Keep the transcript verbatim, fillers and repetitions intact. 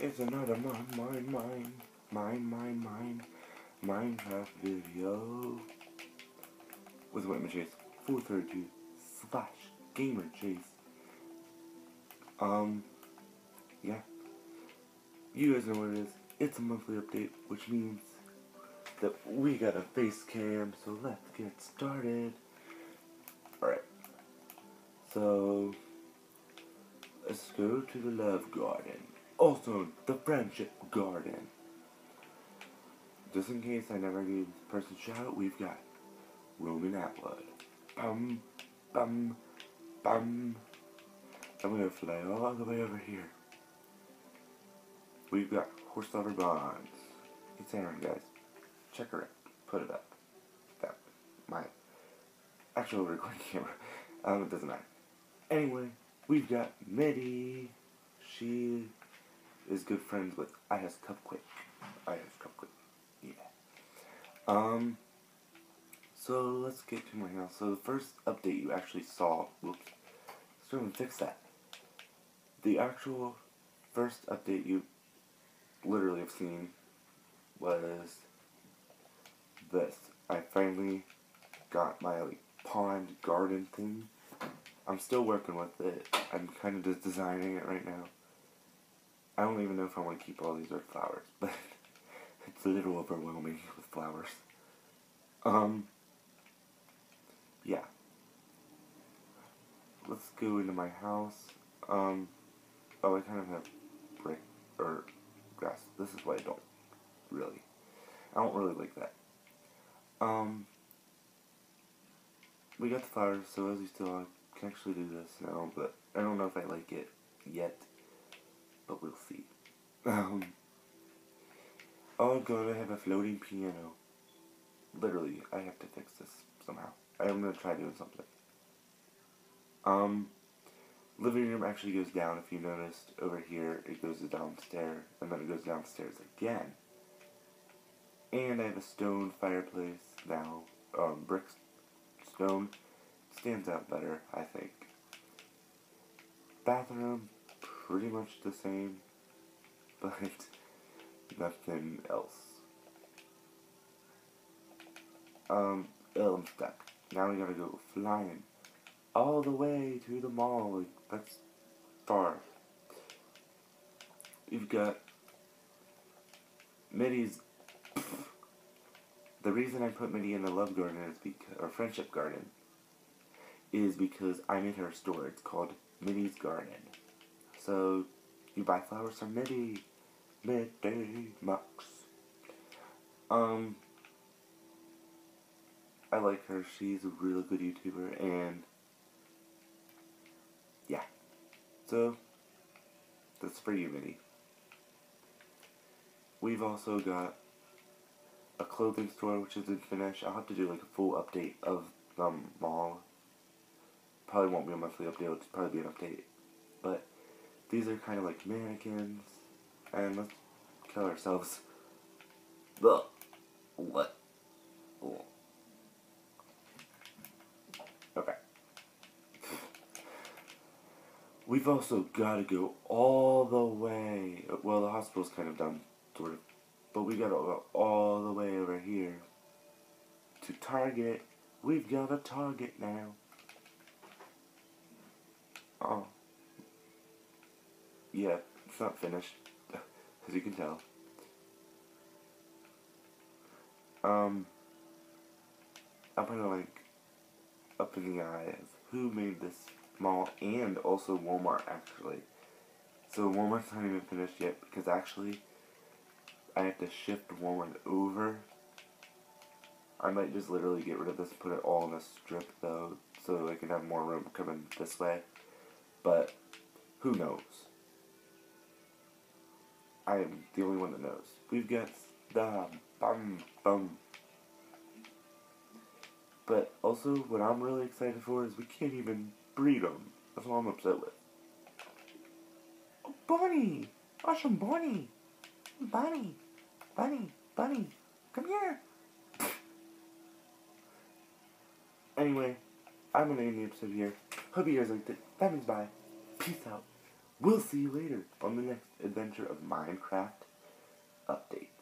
It's another mine, mine, mine, mine, mine, mine, Minecraft video with Whitman Chase four thirty-two slash Gamer Chase. Um, yeah, you guys know what it is. It's a monthly update, which means that we got a face cam. So let's get started. All right. So let's go to the Love Garden. Also, the Friendship Garden. Just in case I never gave this person a shout out, we've got Roman Atwood. Bum, bum, bum. I'm gonna fly all the way over here. We've got Horse Lover Bonds. It's Aaron, guys. Check her out. Put it up. That my actual recording camera. Um, it doesn't matter. Anyway, we've got Mitty. She is good friends with I has Cupquake. I has Cupquake. Yeah. Um. So let's get to my house. So the first update you actually saw. Whoops. Let's go and fix that. The actual first update you literally have seen was this. I finally got my like pond garden thing. I'm still working with it. I'm kind of just designing it right now. I don't even know if I want to keep all these red flowers, but it's a little overwhelming with flowers. Um, yeah. Let's go into my house. Um, oh, I kind of have brick, or grass. This is why I don't really. I don't really like that. Um, we got the flowers, so as you still I can actually do this now, but I don't know if I like it yet. But we'll see. Um, oh god, I have a floating piano. Literally, I have to fix this somehow. I'm gonna try doing something. Um, living room actually goes down. If you noticed over here, it goes downstairs, and then it goes downstairs again. And I have a stone fireplace now. Um, brick stone stands out better, I think. Bathroom. Pretty much the same, but nothing else. Um, oh, I'm stuck. Now we gotta go flying all the way to the mall. Like, that's far. You've got Mitty's. The reason I put Mitty in the Love Garden is because, or Friendship Garden, is because I made her a store. It's called Mitty's Garden. So, you buy flowers from Mitty. Mitty Max. Um, I like her. She's a really good YouTuber, and yeah. So, that's for you, Mitty. We've also got a clothing store, which isn't finished. I'll have to do like a full update of the mall. Probably won't be a monthly update. It'll probably be an update, but these are kind of like mannequins, and let's kill ourselves. Ugh. What? Ugh. Okay. We've also got to go all the way. Well, the hospital's kind of done, sort of, but we got to go all the way over here to Target. We've got a Target now. Oh. Yeah, it's not finished, as you can tell. Um, I'm kind of like up in the eye of who made this mall, and also Walmart, actually. So Walmart's not even finished yet, because actually, I have to shift Walmart over. I might just literally get rid of this and put it all in a strip, though, so I can have more room coming this way. But, who knows? I am the only one that knows. We've got the bum bum. But also, what I'm really excited for is we can't even breed them. That's what I'm upset with. Oh, Bonnie! Awesome, Bonnie! Bonnie! Bunny! Bunny! Come here! Anyway, I'm gonna end the episode here. Hope you guys liked it. That means bye. Peace out. we'll see you later on the next adventure of Minecraft Update.